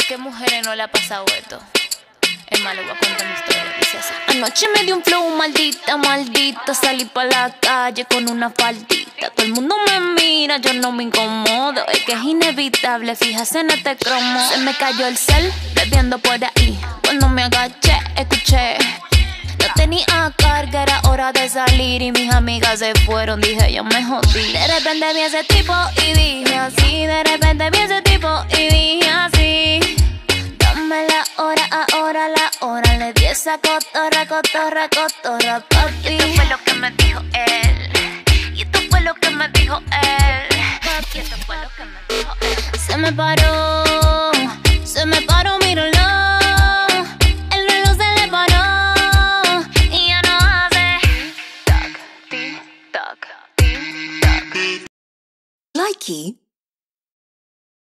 qué mujeres no le ha pasado esto? Es malo, voy a contar mi historia, dice así. Anoche me dio un flow maldita, maldita. Salí pa' la calle con una faldita. Todo el mundo me mira, yo no me incomodo. Es que es inevitable, fíjate en este cromo. Se me cayó el cel, bebiendo por ahí. Cuando me agaché, escuché. No tenía carga, era hora de salir. Y mis amigas se fueron, dije ya me jodí. De repente vi ese tipo y dije así. De repente vi ese tipo y dije así. Dame la hora, ahora la hora. Le di esa cotorra, cotorra, cotorra, papi. Y esto fue lo que me dijo él. Y esto fue lo que me dijo él. Y esto fue lo que me dijo él. Se me paró, míralo. El reloj se le paró y ya no hace Tac, tic, tac, tic, tac. Likey